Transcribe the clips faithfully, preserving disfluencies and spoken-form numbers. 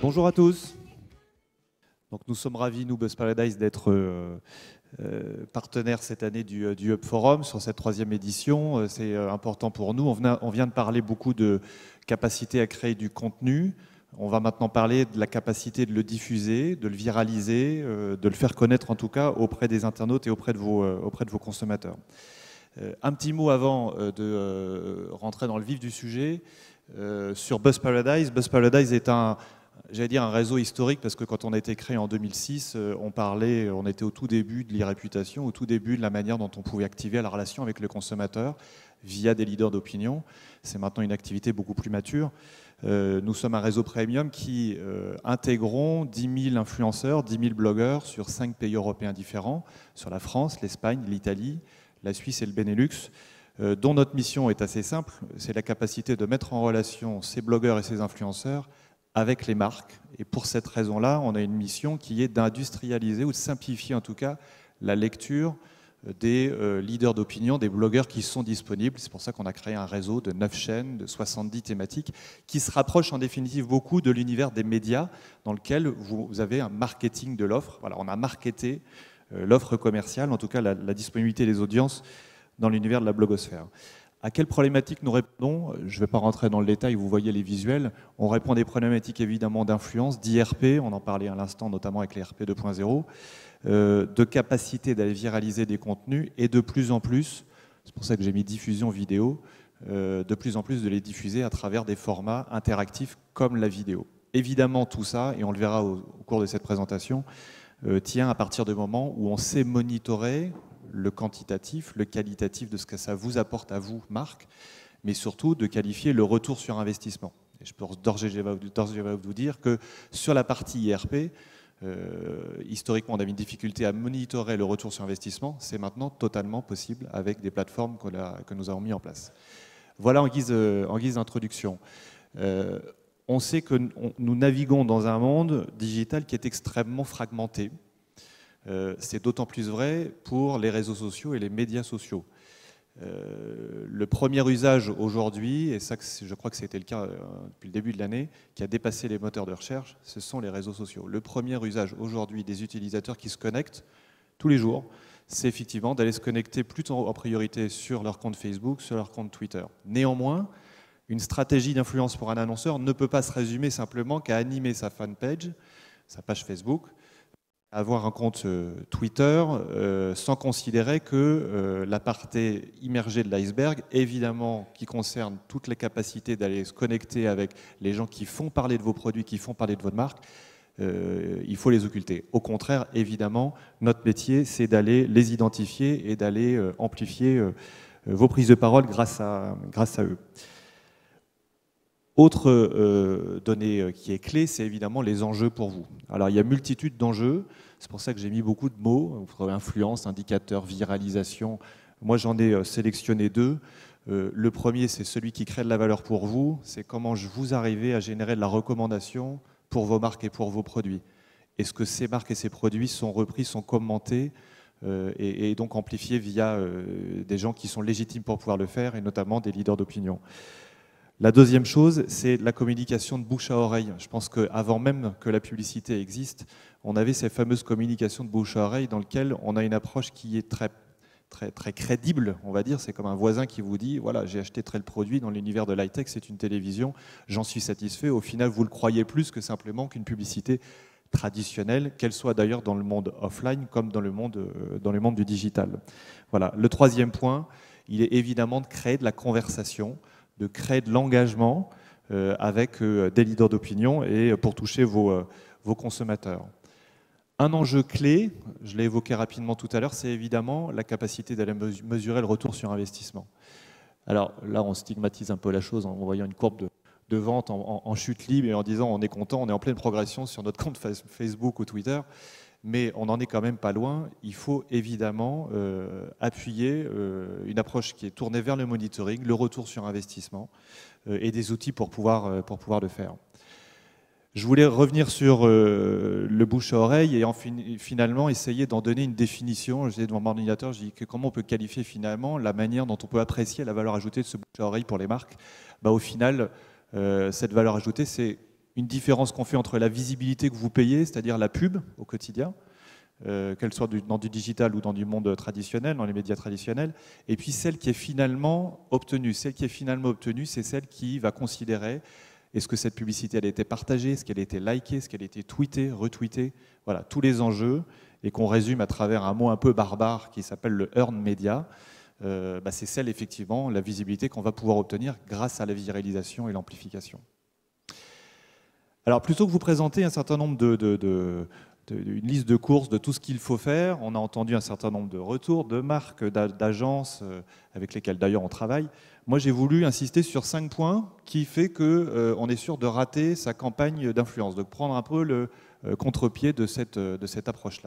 Bonjour à tous. Donc, nous sommes ravis, nous, Buzz Paradise, d'être euh, euh, partenaires cette année du, du Hub Forum sur cette troisième édition. C'est euh, important pour nous. On, venait, on vient de parler beaucoup de capacité à créer du contenu. On va maintenant parler de la capacité de le diffuser, de le viraliser, euh, de le faire connaître en tout cas auprès des internautes et auprès de vos, euh, auprès de vos consommateurs. Euh, un petit mot avant euh, de euh, rentrer dans le vif du sujet. Euh, sur Buzz Paradise, Buzz Paradise est un, j'allais dire un réseau historique parce que quand on a été créé en deux mille six, euh, on parlait, on était au tout début de l'e-réputation, au tout début de la manière dont on pouvait activer la relation avec le consommateur via des leaders d'opinion. C'est maintenant une activité beaucoup plus mature. Euh, nous sommes un réseau premium qui euh, intégrons dix mille influenceurs, dix mille blogueurs sur cinq pays européens différents, sur la France, l'Espagne, l'Italie, la Suisse et le Benelux, euh, dont notre mission est assez simple, c'est la capacité de mettre en relation ces blogueurs et ces influenceurs avec les marques. Et pour cette raison-là, on a une mission qui est d'industrialiser ou de simplifier en tout cas la lecture des euh, leaders d'opinion, des blogueurs qui sont disponibles. C'est pour ça qu'on a créé un réseau de neuf chaînes, de soixante-dix thématiques, qui se rapproche en définitive beaucoup de l'univers des médias, dans lequel vous, vous avez un marketing de l'offre. Voilà, on a marketé euh, l'offre commerciale, en tout cas la, la disponibilité des audiences dans l'univers de la blogosphère. À quelles problématiques nous répondons? Je ne vais pas rentrer dans le détail, vous voyez les visuels. On répond à des problématiques évidemment d'influence, d'I R P, on en parlait à l'instant notamment avec les R P deux point zéro, euh, de capacité d'aller viraliser des contenus et de plus en plus, c'est pour ça que j'ai mis diffusion vidéo, euh, de plus en plus de les diffuser à travers des formats interactifs comme la vidéo. Évidemment tout ça, et on le verra au, au cours de cette présentation, euh, tient à partir du moment où on sait monitorer le quantitatif, le qualitatif de ce que ça vous apporte à vous, marque, mais surtout de qualifier le retour sur investissement. Et je peux d'ores et déjà vous dire que sur la partie I R P, euh, historiquement on avait une difficulté à monitorer le retour sur investissement, c'est maintenant totalement possible avec des plateformes que, la, que nous avons mis en place. Voilà en guise, euh, en guise d'introduction. Euh, on sait que nous naviguons dans un monde digital qui est extrêmement fragmenté. Euh, c'est d'autant plus vrai pour les réseaux sociaux et les médias sociaux. Euh, le premier usage aujourd'hui, et ça je crois que c'était le cas euh, depuis le début de l'année, qui a dépassé les moteurs de recherche, ce sont les réseaux sociaux. Le premier usage aujourd'hui des utilisateurs qui se connectent tous les jours, c'est effectivement d'aller se connecter plutôt en priorité sur leur compte Facebook, sur leur compte Twitter. Néanmoins, une stratégie d'influence pour un annonceur ne peut pas se résumer simplement qu'à animer sa fanpage, sa page Facebook, avoir un compte euh, Twitter euh, sans considérer que euh, la partie immergée de l'iceberg, évidemment qui concerne toutes les capacités d'aller se connecter avec les gens qui font parler de vos produits, qui font parler de votre marque, euh, il faut les occulter. Au contraire, évidemment, notre métier, c'est d'aller les identifier et d'aller euh, amplifier euh, vos prises de parole grâce à, grâce à eux. Autre euh, donnée qui est clé, c'est évidemment les enjeux pour vous. Alors il y a multitude d'enjeux, c'est pour ça que j'ai mis beaucoup de mots, vous trouvez influence, indicateur, viralisation. Moi j'en ai sélectionné deux. Euh, le premier, c'est celui qui crée de la valeur pour vous, c'est comment vous arrivez à générer de la recommandation pour vos marques et pour vos produits. Est-ce que ces marques et ces produits sont repris, sont commentés euh, et, et donc amplifiés via euh, des gens qui sont légitimes pour pouvoir le faire, et notamment des leaders d'opinion. La deuxième chose, c'est la communication de bouche à oreille. Je pense qu'avant même que la publicité existe, on avait ces fameuses communications de bouche à oreille dans lesquelles on a une approche qui est très, très, très crédible, on va dire. C'est comme un voisin qui vous dit, voilà, j'ai acheté tel produit dans l'univers de l'high-tech, c'est une télévision, j'en suis satisfait. Au final, vous le croyez plus que simplement qu'une publicité traditionnelle, qu'elle soit d'ailleurs dans le monde offline comme dans le monde, dans le monde du digital. Voilà. Le troisième point, il est évidemment de créer de la conversation, de créer de l'engagement euh, avec euh, des leaders d'opinion et pour toucher vos, euh, vos consommateurs. Un enjeu clé, je l'ai évoqué rapidement tout à l'heure, c'est évidemment la capacité d'aller mesurer le retour sur investissement. Alors là, on stigmatise un peu la chose en voyant une courbe de, de vente en, en, en chute libre et en disant on est content, on est en pleine progression sur notre compte Facebook ou Twitter. Mais on n'en est quand même pas loin. Il faut évidemment euh, appuyer euh, une approche qui est tournée vers le monitoring, le retour sur investissement euh, et des outils pour pouvoir, euh, pour pouvoir le faire. Je voulais revenir sur euh, le bouche à oreille et en fin, finalement essayer d'en donner une définition. J'étais devant mon ordinateur, je dis que comment on peut qualifier finalement la manière dont on peut apprécier la valeur ajoutée de ce bouche à oreille pour les marques. Bah, au final, euh, cette valeur ajoutée, c'est une différence qu'on fait entre la visibilité que vous payez, c'est-à-dire la pub au quotidien, euh, qu'elle soit du, dans du digital ou dans du monde traditionnel, dans les médias traditionnels, et puis celle qui est finalement obtenue. Celle qui est finalement obtenue, c'est celle qui va considérer est-ce que cette publicité elle a été partagée, est-ce qu'elle a été likée, est-ce qu'elle a été tweetée, retweetée, voilà, tous les enjeux, et qu'on résume à travers un mot un peu barbare qui s'appelle le earned media. Euh, bah c'est celle, effectivement, la visibilité qu'on va pouvoir obtenir grâce à la viralisation et l'amplification. Alors, plutôt que vous présenter un certain nombre de, de, de, de, une liste de courses de tout ce qu'il faut faire, on a entendu un certain nombre de retours de marques, d'agences avec lesquelles d'ailleurs on travaille. Moi, j'ai voulu insister sur cinq points qui fait qu'on euh, est sûr de rater sa campagne d'influence, de prendre un peu le euh, contre-pied de cette, de cette approche-là.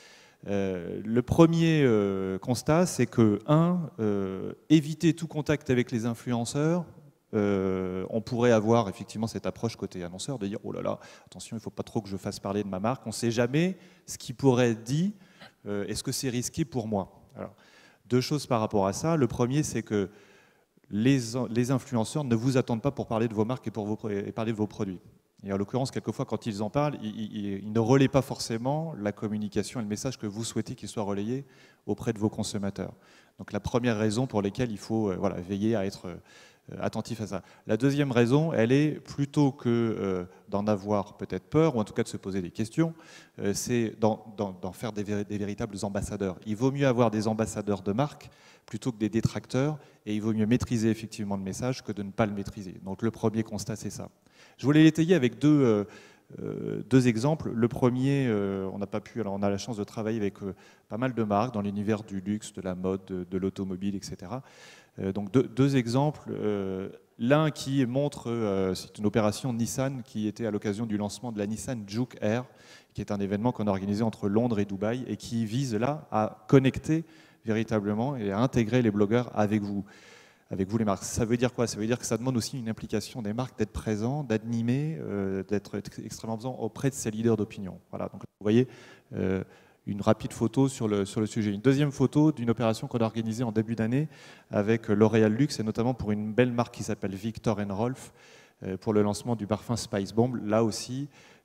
Euh, le premier euh, constat, c'est que, un, euh, éviter tout contact avec les influenceurs. Euh, on pourrait avoir effectivement cette approche côté annonceur de dire oh là là, attention, il ne faut pas trop que je fasse parler de ma marque. On ne sait jamais ce qui pourrait être dit. Euh, Est-ce que c'est risqué pour moi? Alors, deux choses par rapport à ça. Le premier, c'est que les, les influenceurs ne vous attendent pas pour parler de vos marques et pour vos, et parler de vos produits. Et en l'occurrence, quelquefois, quand ils en parlent, ils, ils, ils ne relaient pas forcément la communication et le message que vous souhaitez qu'il soit relayé auprès de vos consommateurs. Donc la première raison pour laquelle il faut euh, voilà, veiller à être euh, attentif à ça. La deuxième raison, elle est plutôt que euh, d'en avoir peut-être peur, ou en tout cas de se poser des questions, euh, c'est d'en faire des, des véritables ambassadeurs. Il vaut mieux avoir des ambassadeurs de marque plutôt que des détracteurs, et il vaut mieux maîtriser effectivement le message que de ne pas le maîtriser. Donc le premier constat, c'est ça. Je voulais l'étayer avec deux, euh, euh, deux exemples. Le premier, euh, on n'a pas pu, alors on a la chance de travailler avec euh, pas mal de marques dans l'univers du luxe, de la mode, de, de l'automobile, et cetera. Euh, donc deux, deux exemples. Euh, L'un qui montre, euh, c'est une opération Nissan qui était à l'occasion du lancement de la Nissan Juke Air, qui est un événement qu'on a organisé entre Londres et Dubaï et qui vise là à connecter véritablement et à intégrer les blogueurs avec vous. Avec vous les marques. Ça veut dire quoi? Ça veut dire que ça demande aussi une implication des marques d'être présents, d'animer, euh, d'être extrêmement présents auprès de ces leaders d'opinion. Voilà, donc vous voyez euh, une rapide photo sur le, sur le sujet. Une deuxième photo d'une opération qu'on a organisée en début d'année avec L'Oréal Luxe, et notamment pour une belle marque qui s'appelle Viktor and Rolf, euh, pour le lancement du parfum Spice Bomb. Là aussi,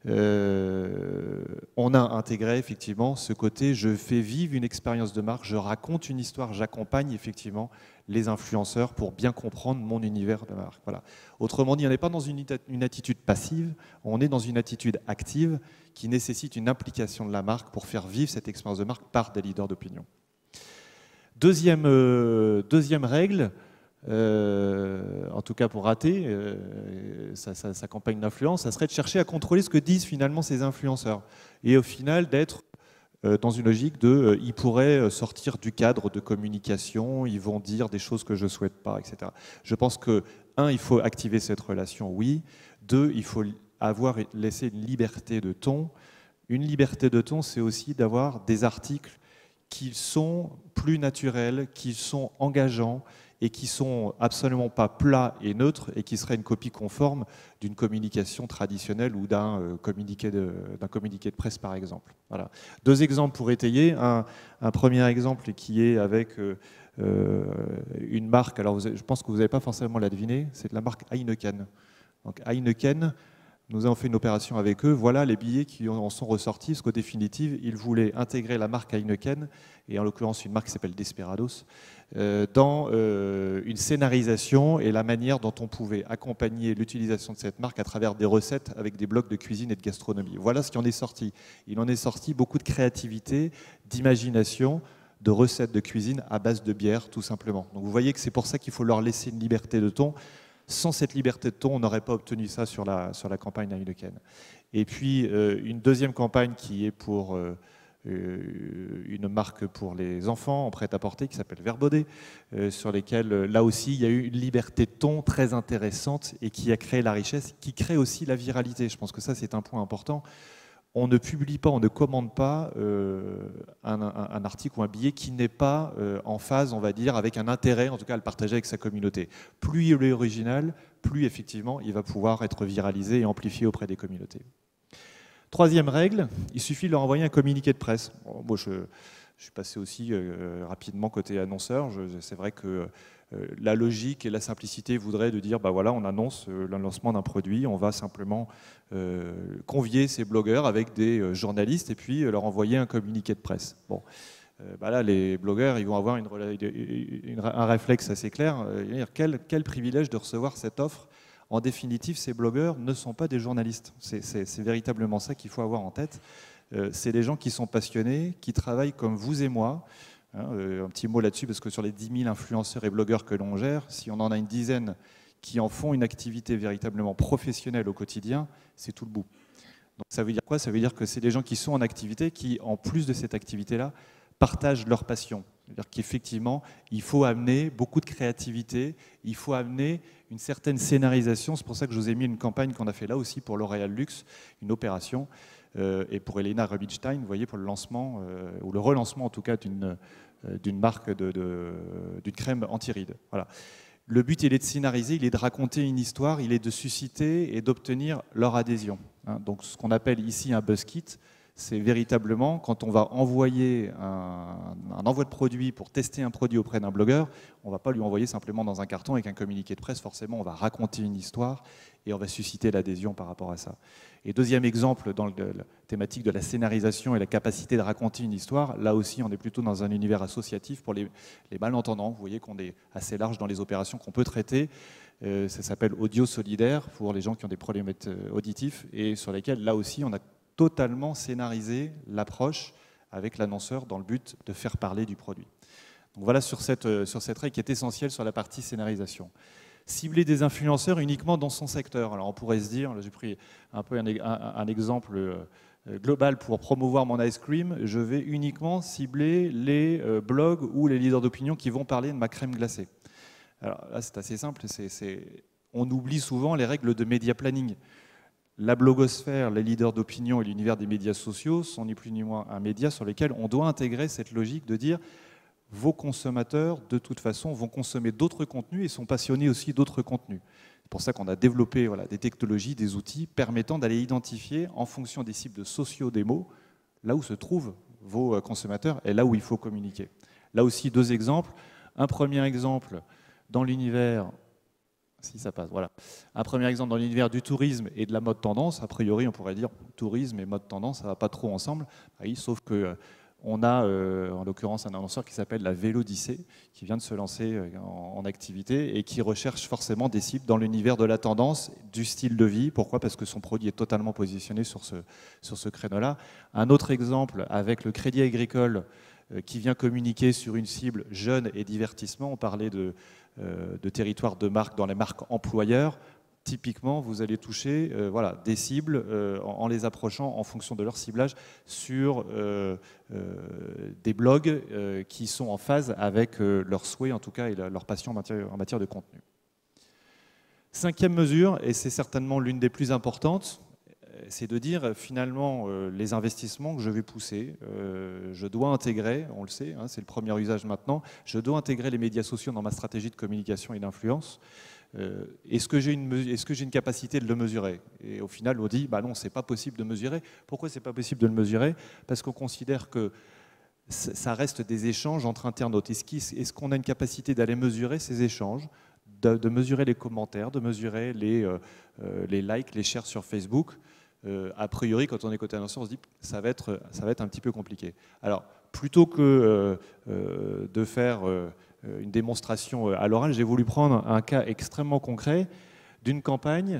Euh, on a intégré effectivement ce côté je fais vivre une expérience de marque, je raconte une histoire, j'accompagne effectivement les influenceurs pour bien comprendre mon univers de marque. Voilà. Autrement dit, on n'est pas dans une, une attitude passive, on est dans une attitude active qui nécessite une implication de la marque pour faire vivre cette expérience de marque par des leaders d'opinion. Deuxième, euh, deuxième règle, Euh, en tout cas pour rater euh, sa, sa, sa campagne d'influence, ça serait de chercher à contrôler ce que disent finalement ces influenceurs. Et au final d'être euh, dans une logique de euh, ils pourraient sortir du cadre de communication, ils vont dire des choses que je ne souhaite pas, et cetera. Je pense que, un, il faut activer cette relation, oui. Deux, il faut avoir laissé une liberté de ton. Une liberté de ton, c'est aussi d'avoir des articles qui sont plus naturels, qui sont engageants, et qui sont absolument pas plats et neutres et qui seraient une copie conforme d'une communication traditionnelle ou d'un euh, communiqué, d'un communiqué de presse, par exemple. Voilà. Deux exemples pour étayer. Un, un premier exemple qui est avec euh, euh, une marque, alors vous, je pense que vous n'avez pas forcément la deviner, c'est de la marque Heineken. Donc Heineken, nous avons fait une opération avec eux. Voilà les billets qui en sont ressortis, parce qu'au définitive, ils voulaient intégrer la marque Heineken, et en l'occurrence une marque qui s'appelle Desperados, euh, dans euh, une scénarisation et la manière dont on pouvait accompagner l'utilisation de cette marque à travers des recettes avec des blocs de cuisine et de gastronomie. Voilà ce qui en est sorti. Il en est sorti beaucoup de créativité, d'imagination, de recettes de cuisine à base de bière, tout simplement. Donc vous voyez que c'est pour ça qu'il faut leur laisser une liberté de ton. Sans cette liberté de ton, on n'aurait pas obtenu ça sur la, sur la campagne Heineken. Et puis, euh, une deuxième campagne qui est pour euh, une marque pour les enfants en prêt-à-porter qui s'appelle Verbaudet, euh, sur lesquels, là aussi, il y a eu une liberté de ton très intéressante et qui a créé la richesse, qui crée aussi la viralité. Je pense que ça, c'est un point important. On ne publie pas, on ne commande pas euh, un, un, un article ou un billet qui n'est pas euh, en phase, on va dire, avec un intérêt, en tout cas, à le partager avec sa communauté. Plus il est original, plus effectivement, il va pouvoir être viralisé et amplifié auprès des communautés. Troisième règle, il suffit de leur envoyer un communiqué de presse. Bon, moi, je, je suis passé aussi euh, rapidement côté annonceur. C'est vrai que euh, la logique et la simplicité voudraient de dire, bah voilà, on annonce euh, le lancement d'un produit, on va simplement euh, convier ces blogueurs avec des euh, journalistes et puis euh, leur envoyer un communiqué de presse. Bon. Euh, bah là, les blogueurs, ils vont avoir une, une, un réflexe assez clair. Euh, quel, quel privilège de recevoir cette offre. En définitive, ces blogueurs ne sont pas des journalistes. C'est véritablement ça qu'il faut avoir en tête. Euh, c'est des gens qui sont passionnés, qui travaillent comme vous et moi. Hein, euh, un petit mot là-dessus, parce que sur les dix mille influenceurs et blogueurs que l'on gère, si on en a une dizaine qui en font une activité véritablement professionnelle au quotidien, c'est tout le bout. Donc ça veut dire quoi? Ça veut dire que c'est des gens qui sont en activité, qui, en plus de cette activité-là, partagent leur passion. C'est-à-dire qu'effectivement, il faut amener beaucoup de créativité, il faut amener une certaine scénarisation. C'est pour ça que je vous ai mis une campagne qu'on a fait là aussi pour L'Oréal Luxe, une opération, euh, et pour Elena Rubinstein, vous voyez, pour le lancement, euh, ou le relancement en tout cas, d'une euh, d'une marque de, de, d'une crème anti-rides. Voilà. Le but, il est de scénariser, il est de raconter une histoire, il est de susciter et d'obtenir leur adhésion. Hein. Donc ce qu'on appelle ici un buzz kit, c'est véritablement quand on va envoyer un, un envoi de produit pour tester un produit auprès d'un blogueur, on ne va pas lui envoyer simplement dans un carton avec un communiqué de presse, forcément on va raconter une histoire et on va susciter l'adhésion par rapport à ça. Et deuxième exemple dans le, la thématique de la scénarisation et la capacité de raconter une histoire, là aussi on est plutôt dans un univers associatif pour les, les malentendants. Vous voyez qu'on est assez large dans les opérations qu'on peut traiter. Euh, ça s'appelle audio solidaire pour les gens qui ont des problèmes auditifs et sur lesquels là aussi on a totalement scénariser l'approche avec l'annonceur dans le but de faire parler du produit. Donc voilà sur cette, sur cette règle qui est essentielle sur la partie scénarisation. Cibler des influenceurs uniquement dans son secteur. Alors on pourrait se dire, j'ai pris un peu un, un, un exemple global pour promouvoir mon ice cream, je vais uniquement cibler les blogs ou les leaders d'opinion qui vont parler de ma crème glacée. Alors là c'est assez simple, c'est, c'est, on oublie souvent les règles de média planning. La blogosphère, les leaders d'opinion et l'univers des médias sociaux sont ni plus ni moins un média sur lequel on doit intégrer cette logique de dire vos consommateurs, de toute façon, vont consommer d'autres contenus et sont passionnés aussi d'autres contenus. C'est pour ça qu'on a développé voilà, des technologies, des outils permettant d'aller identifier en fonction des cibles de socio-démos là où se trouvent vos consommateurs et là où il faut communiquer. Là aussi, deux exemples. Un premier exemple dans l'univers... Si ça passe, voilà. Un premier exemple dans l'univers du tourisme et de la mode tendance. A priori, on pourrait dire tourisme et mode tendance, ça ne va pas trop ensemble. Oui, sauf que euh, on a, euh, en l'occurrence, un annonceur qui s'appelle la Vélodyssée, qui vient de se lancer euh, en, en activité et qui recherche forcément des cibles dans l'univers de la tendance, du style de vie. Pourquoi? Parce que son produit est totalement positionné sur ce, sur ce créneau-là. Un autre exemple avec le Crédit Agricole euh, qui vient communiquer sur une cible jeune et divertissement. On parlait de de territoire de marque dans les marques employeurs, typiquement, vous allez toucher euh, voilà, des cibles euh, en, en les approchant en fonction de leur ciblage sur euh, euh, des blogs euh, qui sont en phase avec euh, leurs souhaits, en tout cas, et la, leur passion en matière, en matière de contenu. Cinquième mesure, et c'est certainement l'une des plus importantes, c'est de dire finalement euh, les investissements que je vais pousser, euh, je dois intégrer, on le sait, hein, c'est le premier usage maintenant, je dois intégrer les médias sociaux dans ma stratégie de communication et d'influence. Euh, est-ce que j'ai une, est-ce que j'ai une capacité de le mesurer? Et au final, on dit, bah non, c'est pas possible de mesurer. Pourquoi c'est pas possible de le mesurer? Parce qu'on considère que ça reste des échanges entre internautes. Est-ce qu'on a une capacité d'aller mesurer ces échanges, de, de mesurer les commentaires, de mesurer les, euh, les likes, les shares sur Facebook? Euh, a priori, quand on est côté annonceur, on se dit ça va être, ça va être un petit peu compliqué. Alors, plutôt que euh, euh, de faire euh, une démonstration à l'oral, j'ai voulu prendre un cas extrêmement concret d'une campagne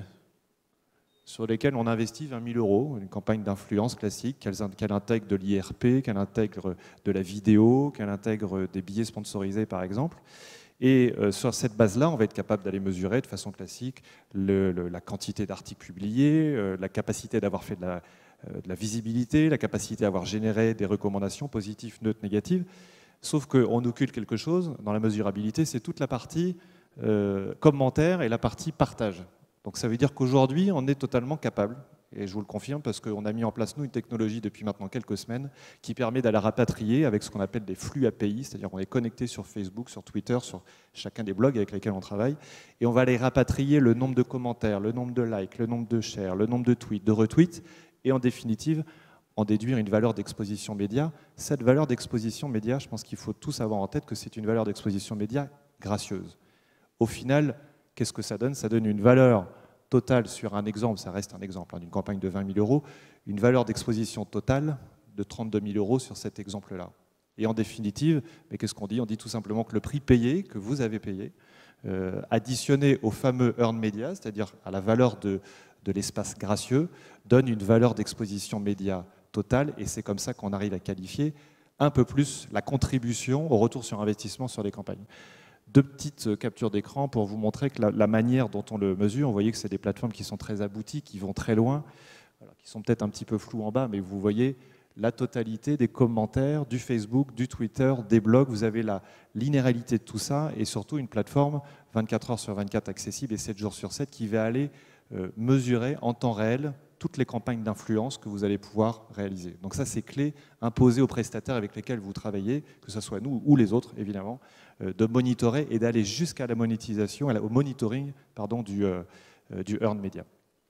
sur laquelle on investit vingt mille euros, une campagne d'influence classique, qu'elle, qu'elle intègre de l'I R P, qu'elle intègre de la vidéo, qu'elle intègre des billets sponsorisés, par exemple. Et euh, sur cette base-là, on va être capable d'aller mesurer de façon classique le, le, la quantité d'articles publiés, euh, la capacité d'avoir fait de la, euh, de la visibilité, la capacité d'avoir généré des recommandations positives, neutres, négatives. Sauf qu'on occulte quelque chose dans la mesurabilité, c'est toute la partie euh, commentaire et la partie partage. Donc ça veut dire qu'aujourd'hui, on est totalement capable, et je vous le confirme parce qu'on a mis en place, nous, une technologie depuis maintenant quelques semaines qui permet d'aller rapatrier avec ce qu'on appelle des flux A P I, c'est-à-dire qu'on est connecté sur Facebook, sur Twitter, sur chacun des blogs avec lesquels on travaille, et on va aller rapatrier le nombre de commentaires, le nombre de likes, le nombre de shares, le nombre de tweets, de retweets, et en définitive, en déduire une valeur d'exposition média. Cette valeur d'exposition média, je pense qu'il faut tous avoir en tête que c'est une valeur d'exposition média gracieuses. Au final, qu'est-ce que ça donne? Ça donne une valeur totale sur un exemple, ça reste un exemple hein, d'une campagne de vingt mille euros, une valeur d'exposition totale de trente-deux mille euros sur cet exemple-là. Et en définitive, mais qu'est-ce qu'on dit? On dit tout simplement que le prix payé, que vous avez payé, euh, additionné au fameux earned media, c'est-à-dire à la valeur de, de l'espace gracieux, donne une valeur d'exposition média totale, et c'est comme ça qu'on arrive à qualifier un peu plus la contribution au retour sur investissement sur les campagnes. Deux petites captures d'écran pour vous montrer que la, la manière dont on le mesure, vous voyez que c'est des plateformes qui sont très abouties, qui vont très loin, voilà, qui sont peut-être un petit peu floues en bas, mais vous voyez la totalité des commentaires, du Facebook, du Twitter, des blogs, vous avez la linéarité de tout ça et surtout une plateforme vingt-quatre heures sur vingt-quatre accessible et sept jours sur sept qui va aller euh, mesurer en temps réel toutes les campagnes d'influence que vous allez pouvoir réaliser. Donc ça, c'est clé imposée aux prestataires avec lesquels vous travaillez, que ce soit nous ou les autres, évidemment, euh, de monitorer et d'aller jusqu'à la monétisation, au monitoring pardon, du, euh, du earned media.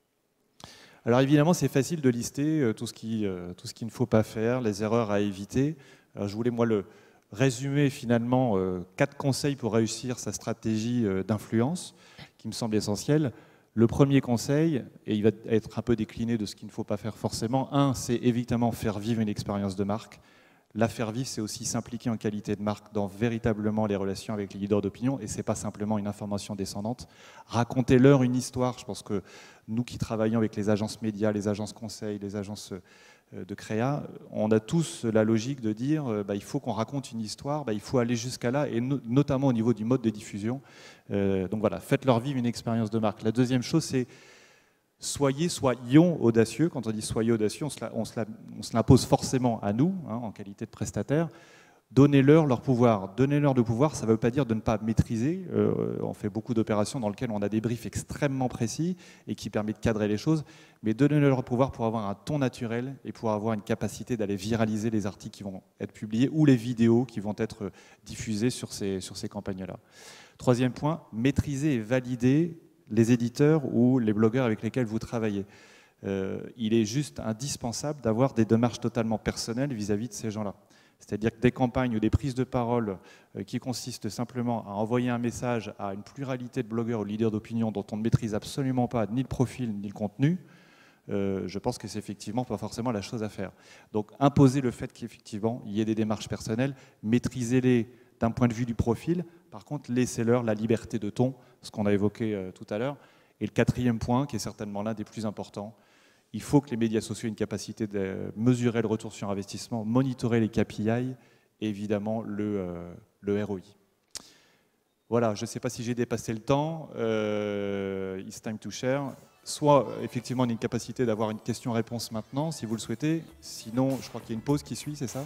Alors évidemment, c'est facile de lister euh, tout ce qui, euh, tout ce qu'il ne faut pas faire, les erreurs à éviter. Alors, je voulais, moi, le résumer finalement euh, quatre conseils pour réussir sa stratégie euh, d'influence, qui me semble essentiel. Le premier conseil, et il va être un peu décliné de ce qu'il ne faut pas faire forcément, un, c'est évidemment faire vivre une expérience de marque. La faire vivre, c'est aussi s'impliquer en qualité de marque dans véritablement les relations avec les leaders d'opinion, et ce n'est pas simplement une information descendante. Racontez-leur une histoire. Je pense que nous qui travaillons avec les agences médias, les agences conseils, les agences de créa, on a tous la logique de dire bah, il faut qu'on raconte une histoire, bah, il faut aller jusqu'à là, et no notamment au niveau du mode de diffusion. Euh, donc voilà, faites-leur vivre une expérience de marque. La deuxième chose, c'est soyez, soyons audacieux. Quand on dit soyez audacieux, on se l'impose forcément à nous, hein, en qualité de prestataire. Donnez-leur leur pouvoir. Donnez-leur le pouvoir, ça ne veut pas dire de ne pas maîtriser. Euh, on fait beaucoup d'opérations dans lesquelles on a des briefs extrêmement précis et qui permettent de cadrer les choses, mais donnez-leur leur pouvoir pour avoir un ton naturel et pour avoir une capacité d'aller viraliser les articles qui vont être publiés ou les vidéos qui vont être diffusées sur ces, sur ces campagnes-là. Troisième point, maîtriser et valider les éditeurs ou les blogueurs avec lesquels vous travaillez. Euh, il est juste indispensable d'avoir des démarches totalement personnelles vis-à-vis de ces gens-là. C'est-à-dire que des campagnes ou des prises de parole euh, qui consistent simplement à envoyer un message à une pluralité de blogueurs ou de leaders d'opinion dont on ne maîtrise absolument pas ni le profil ni le contenu, euh, je pense que c'est effectivement pas forcément la chose à faire. Donc imposer le fait qu'effectivement il y ait des démarches personnelles, maîtrisez-les d'un point de vue du profil, par contre laissez-leur la liberté de ton, ce qu'on a évoqué euh, tout à l'heure. Et le quatrième point, qui est certainement l'un des plus importants, il faut que les médias sociaux aient une capacité de mesurer le retour sur investissement, monitorer les K P I et évidemment le, euh, le R O I. Voilà, je ne sais pas si j'ai dépassé le temps. Euh, it's time to share. Soit effectivement on a une capacité d'avoir une question-réponse maintenant, si vous le souhaitez. Sinon, je crois qu'il y a une pause qui suit, c'est ça?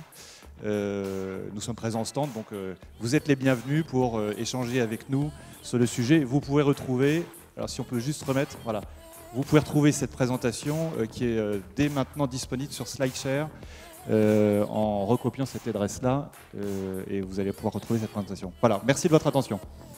euh, Nous sommes présents au stand, donc euh, vous êtes les bienvenus pour euh, échanger avec nous sur le sujet. Vous pouvez retrouver, alors si on peut juste remettre, voilà. Vous pouvez retrouver cette présentation euh, qui est euh, dès maintenant disponible sur SlideShare euh, en recopiant cette adresse-là euh, et vous allez pouvoir retrouver cette présentation. Voilà, merci de votre attention.